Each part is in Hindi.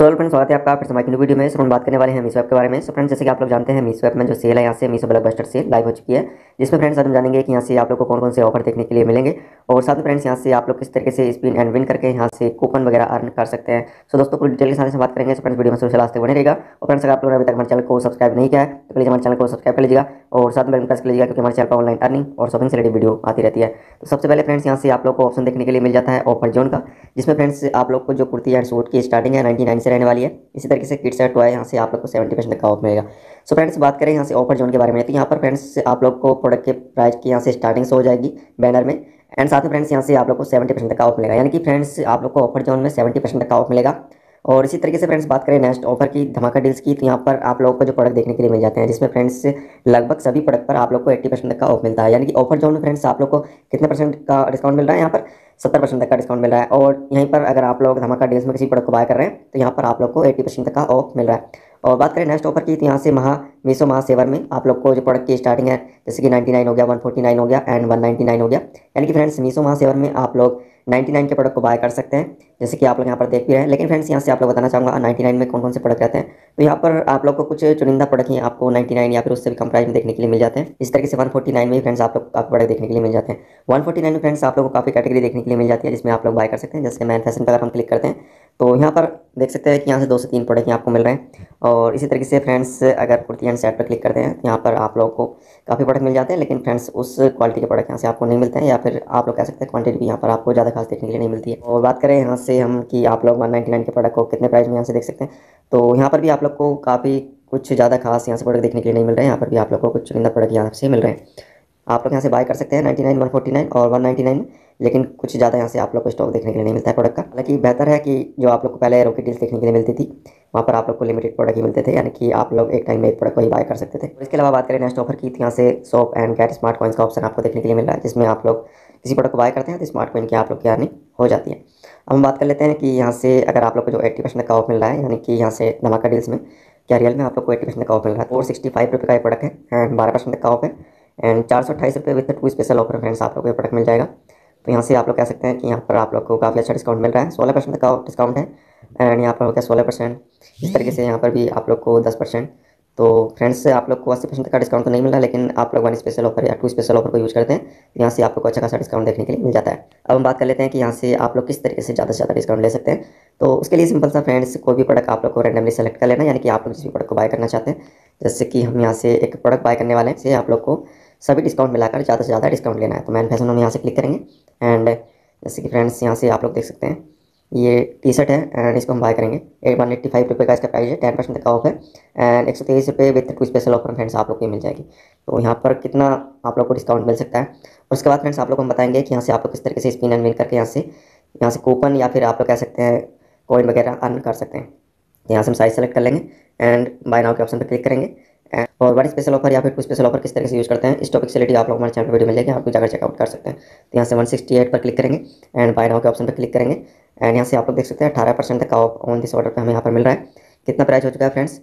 हेलो फ्रेंड्स, स्वागत है आपका फिर से हमारी न्यू वीडियो में। हम बात करने वाले हैं मीशो ऐप के बारे में। सो फ्रेंड्स, जैसे कि आप लोग जानते हैं, मीशो ऐप में जो सेल है, यहाँ से मीशो ब्लॉकबस्टर सेल लाइव हो चुकी है, जिसमें फ्रेंड्स आज हम जानेंगे कि यहाँ से आप लोग को कौन कौन से ऑफर देखने के लिए मिलेंगे और साथ में फ्रेंड्स यहाँ से आप लोग किस तरीके से स्पिन एंड विन करके यहाँ से कूपन वगैरह अर्न कर सकते हैं। सो दोस्तों, पूरी डिटेल के साथ बात करेंगे। सो फ्रेंड्स, वीडियो में सबसे लास्ट तक बने रहेगा। और फ्रेंड्स, अगर आप लोगों ने अभी तक हमारे चैनल को सब्सक्राइब नहीं किया है तो प्लीज़ हमारे चैनल को सब्सक्राइब कर लीजिएगा और साथ में बेल प्रेस कर लीजिएगा, क्योंकि हमारे चैनल पर ऑनलाइन अर्निंग और शॉपिंग से रिलेटेड वीडियो आती रहती है। तो सबसे पहले फ्रेंड्स, यहाँ से आप लोग को ऑप्शन देखने के लिए मिल जाता है ऑफर जोन का, जिसमें फ्रेंड्स आप लोग को जो कुर्ती एंड सूट की स्टार्टिंग है 99 से रहने वाली है। इसी तरीके से किड्स एंड टॉय यहाँ से आप लोग को 70% का ऑफ मिलेगा। सो फ्रेंड्स, बात करें यहाँ से ऑफर जोन के बारे में, तो यहाँ पर फ्रेंड्स आप लोग को प्रोडक्ट के प्राइस की यहाँ से स्टार्टिंग से हो जाएगी बैनर में। एंड साथ में फ्रेंड्स यहाँ से आप लोग को 70% का ऑफ मिलेगा, यानी कि फ्रेंड्स आप लोग को ऑफर जोन में 70% का ऑफ मिलेगा। और इसी तरीके से फ्रेंड्स बात करें नेक्स्ट ऑफर की, धमाका डील्स की, तो यहाँ पर आप लोगों को जो प्रोडक्ट देखने के लिए मिल जाते हैं, जिसमें फ्रेंड्स लगभग सभी प्रोडक्ट पर आप लोग को 80% का ऑफ मिलता है। यानी कि ऑफर जोन में फ्रेंड्स आप लोग को कितने परसेंट का डिस्काउंट मिल रहा है, यहाँ पर 70% तक का डिस्काउंट मिल रहा है। और यहीं पर अगर आप लोग धमाका डील्स में किसी प्रोडक्ट को बाय कर रहे हैं तो यहाँ पर आप लोग को 80% तक का ऑफ मिल रहा है। और बात करें नेक्स्ट ऑफर की, तो यहाँ से मीशो महासेवर में आप लोग को जो प्रोडक्ट की स्टार्टिंग है, जैसे कि 99 हो गया, 149 हो गया एंड 199 हो गया। यानी कि फ्रेंड्स मीशो महासेवर में आप लोग 99 के प्रोडक्ट को बाय कर सकते हैं, जैसे कि आप लोग यहाँ पर देख भी रहे हैं। लेकिन फ्रेंड्स यहाँ से आप लोग बताना चाहूँगा 99 में कौन कौन से प्रोडक्ट रहते हैं। तो यहाँ पर आप लोग को कुछ चुनिंदा प्रोडक्ट ही आपको 99 या फिर उससे भी कम प्राइस में देखने के लिए मिल जाते हैं। इस तरीके से 149 में भी फ्रेंड्स आप लोग काफ़ी प्रोडक्ट देखने के लिए मिल जाते हैं। 149 में फ्रेंड्स आप लोग को काफ़ी कैटेगरी देखने के लिए मिल जाती है, जिसमें आप लोग बाय कर सकते हैं। जैसे मैन फैशन पर अगर हम क्लिक करते हैं तो यहाँ पर देख सकते हैं कि यहाँ से 2 से 3 प्रोडक्ट आपको मिल रहे हैं। और इसी तरीके से फ्रेंड्स अगर कुर्ती एंड सेट पर क्लिक करते हैं, यहाँ पर आप लोगों को काफ़ी प्रोडक्ट मिल जाते हैं, लेकिन फ्रेंड्स उस क्वालिटी के प्रोडक्ट यहाँ से आपको नहीं मिलते हैं, या फिर आप लोग कह सकते हैं क्वांटिटी भी यहाँ पर आपको ज़्यादा खास देखने के लिए नहीं मिलती है। और बात करें यहाँ से हम कि आप लोग 199 के प्रोडक्ट को कितने प्राइस में यहाँ से देख सकते हैं, तो यहाँ पर भी आप लोग को काफ़ी कुछ ज़्यादा खास यहाँ से प्रोडक्ट देखने के लिए नहीं मिल रहे हैं। यहाँ पर भी आप लोग को कुछ चुनिंदा प्रोडक्ट यहाँ से मिल रहे हैं। आप लोग यहाँ से बाय कर सकते हैं 99, 149 और 199 में, लेकिन कुछ ज़्यादा यहाँ से आप लोग को स्टॉक देखने के लिए नहीं मिलता है प्रोडक्ट का। हालांकि बेहतर है कि जो आप लोग को पहले रॉकेट डील्स देखने के लिए मिलती थी, वहाँ पर आप लोग को लिमिटेड प्रोडक्ट ही मिलते थे, यानी कि आप लोग एक टाइम में एक प्रोडक्ट को ही बाय कर सकते थे। इसके अलावा बात करें नेक्स्ट ऑफर की, तो यहाँ से shop and get smart coins का ऑप्शन आपको देखने के लिए मिल रहा है, जिसमें आप लोग किसी प्रोडक्ट को बाय करते हैं तो स्मार्ट कॉइन की आप लोग की अर्निंग हो जाती है। अब हम बात कर लेते हैं कि यहाँ से अगर आप लोग को जो 80% का ऑफ मिल रहा है, यानी कि यहाँ से धमाका डील्स में क्या रियल में आप लोग को 80% का ऑफ मिल रहा है। 465 रुपये का ये प्रोडक्ट है एंड 12% का ऑफ है एंड 428 रुपये विद 2 स्पेशल ऑफर फ्रेंड्स आप लोग को ये प्रोडक्ट मिल जाएगा। तो यहाँ से आप लोग कह सकते हैं कि यहाँ पर आप लोग को काफ़ी अच्छा डिस्काउंट मिल रहा है। 16% का डिस्काउंट है एंड यहाँ पर हो गया 16%। इस तरीके से यहाँ पर भी आप लोग को 10%। तो फ्रेंड्स आप लोग को 80% का डिस्काउंट तो नहीं मिल रहा, लेकिन आप लोग 1 स्पेशल ऑफर या 2 स्पेशल ऑफर को यूज़ करते हैं, यहाँ से आप लोग को अच्छा खासा डिस्काउंट देखने के लिए मिल जाता है। अब हम बात कर लेते हैं कि यहाँ से आप लोग किस तरीके से ज़्यादा से ज़्यादा डिस्काउंट ले सकते हैं। तो उसके लिए सिंपल सा फ्रेंड्स, कोई भी प्रोडक्ट आप लोग को रैंडमली सेलेक्ट कर लेना, यानी कि आप लोग जिस भी प्रोडक्ट को बाय करना चाहते हैं। जैसे कि हम यहाँ से एक प्रोडक्ट बाय करने वाले हैं, से आप लोग को सभी डिस्काउंट मिलाकर ज़्यादा से ज़्यादा डिस्काउंट लेना है। तो मैन फैशन हम यहाँ से क्लिक करेंगे एंड जैसे कि फ्रेंड्स यहाँ से आप लोग देख सकते हैं ये टी शर्ट है एंड इसको हम बाय करेंगे। 185 रुपये का इसका प्राइस है, 10% का ऑफ है एंड 123 रुपये विद 2 स्पेशल ऑफर फ्रेंड्स आप लोग को मिल जाएगी। तो यहाँ पर कितना आप लोग को डिस्काउंट मिल सकता है। और उसके बाद फ्रेंड्स आप लोग को हम बताएंगे कि यहाँ से आप लोग किस तरीके से स्पिन एंड विन करके यहाँ से कूपन या फिर आप लोग कह सकते हैं कॉइन वगैरह अर्न कर सकते हैं। तो यहाँ से हम साइज सेलेक्ट कर लेंगे एंड बाय नाउ के ऑप्शन पर क्लिक करेंगे। और 1 स्पेशल ऑफर या फिर 2 स्पेशल ऑफर किस तरह से यूज़ करते हैं, इस टॉपिक से रिलेटेड आप लोग हमारे चैनल पर वीडियो मिल जाएगी, आप लोग जाकर चेकआउट कर सकते हैं। तो यहाँ से 168 पर क्लिक करेंगे एंड बाय नाउ के ऑप्शन पर क्लिक करेंगे एंड यहाँ से आप लोग देख सकते हैं 18% तक का ऑफ ऑन दिस ऑर्डर पर हमें यहाँ पर मिल रहा है। कितना प्राइस हो चुका है फ्रेंड्स,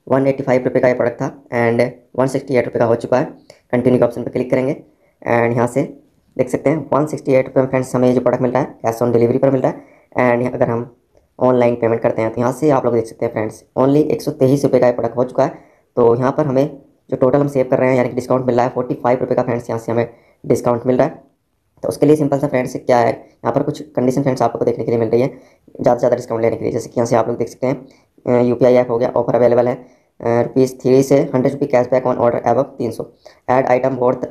185 रुपये का ये प्रोडक्ट था एंड 168 रुपये का हो चुका है। कंटिन्यू के ऑप्शन पर क्लिक करेंगे एंड यहाँ से देख सकते हैं 168 रुपये में फ्रेंड्स हमें जो प्रोडक्ट मिल रहा है कैश ऑन डिलीवरी पर मिल रहा है। एंड अगर हम ऑनलाइन पेमेंट करते हैं तो यहाँ से आप लोग देख सकते हैं फ्रेंड्स ओनली 123 रुपये का ये प्रोडक्ट हो चुका है। तो यहाँ पर हमें जो टोटल हम सेव कर रहे हैं, यानी कि डिस्काउंट मिल रहा है 45 रुपये का फ्रेंड्स, यहाँ से हमें डिस्काउंट मिल रहा है। तो उसके लिए सिंपल सा फ्रेंड्स क्या है, यहाँ पर कुछ कंडीशन फ्रेंड्स आपको देखने के लिए मिल रही है ज़्यादा से ज़्यादा डिस्काउंट लेने के लिए। जैसे कि यहाँ से आप लोग देख सकते हैं UPI ऐप हो गया, ऑफर अवेलेबल है ₹3 से 100 रुपये cashback on order above 300 add item worth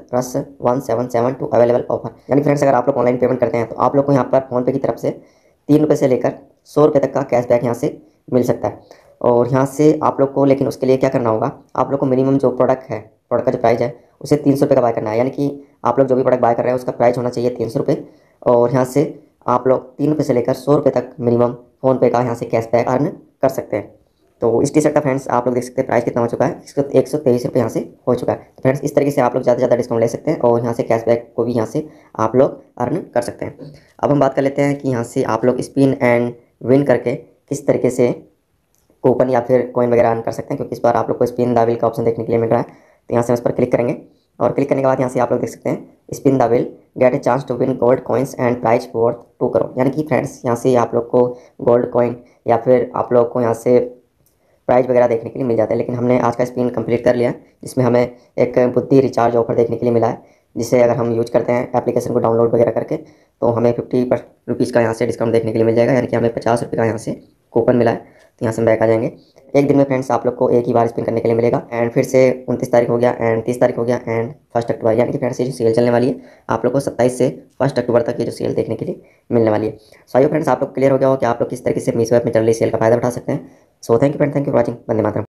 +177 to available offer. यानी फ्रेंड्स अगर आप लोग ऑनलाइन पेमेंट करते हैं तो आप लोग को यहाँ पर फ़ोनपे की तरफ से 3 रुपये से लेकर 100 रुपये तक का कैशबैक यहाँ से मिल सकता है। और यहाँ से आप लोग को, लेकिन उसके लिए क्या करना होगा, आप लोग को मिनिमम जो प्रोडक्ट है, प्रोडक्ट का जो प्राइस है उसे 300 रुपये का बाय करना है। यानी कि आप लोग जो भी प्रोडक्ट बाय कर रहे हैं उसका प्राइस होना चाहिए 300 रुपये। और यहाँ से आप लोग 3 रुपये से लेकर 100 रुपये तक मिनिमम फ़ोनपे का यहाँ से कैशबैक अर्न कर सकते हैं। तो इस टी शर्ट का फ्रेंड्स आप लोग देख सकते हैं प्राइस कितना हो चुका है, 123 रुपये यहाँ से हो चुका है। तो फ्रेंड्स इस तरीके से आप लोग ज़्यादा से ज़्यादा डिस्काउंट ले सकते हैं और यहाँ से कैशबैक को भी यहाँ से आप लोग अर्न कर सकते हैं। अब हम बात कर लेते हैं कि यहाँ से आप लोग स्पिन एंड विन करके किस तरीके से कूपन या फिर कॉइन वगैरह अर्न कर सकते हैं, क्योंकि इस बार आप लोग को स्पिन द व्हील का ऑप्शन देखने के लिए मिल रहा है। तो यहाँ से हम इस पर क्लिक करेंगे और क्लिक करने के बाद यहाँ से आप लोग देख सकते हैं spin the wheel get a chance to win gold coins and prize worth 2 crore. यानी कि फ्रेंड्स यहाँ से आप लोग को गोल्ड कॉइन या फिर आप लोग को यहाँ से प्राइस वगैरह देखने के लिए मिल जाता है। लेकिन हमने आज का स्पिन कंप्लीट कर लिया, जिसमें हमें एक बुद्धि रिचार्ज ऑफर देखने के लिए मिला है, जिसे अगर हम यूज करते हैं एप्लीकेशन को डाउनलोड वगैरह करके, तो हमें 50 रुपीज़ का यहाँ से डिस्काउंट देखने के लिए मिल जाएगा, यानी कि हमें 50 रुपये का यहाँ से कूपन मिला है। तो यहाँ से हम बैक आ जाएंगे। एक दिन में फ्रेंड्स आप लोग को एक ही बार स्पिन करने के लिए मिलेगा। एंड फिर से 29 तारीख हो गया एंड 30 तारीख हो गया एंड 1 अक्टूबर, यानी कि फ्रेंड्स ये जो सेल चलने वाली है आप लोग को 27 से 1 अक्टूबर तक ये जो सेल देखने के लिए मिलने वाली है। सो आइए फ्रेंड्स, आप लोग क्लियर हो गया हो कि आप लोग किस तरीके से मीशो ऐप में चल रही सेल का फायदा उठा सकते हैं। So thank you friend, thank you for watching. Vande Mataram.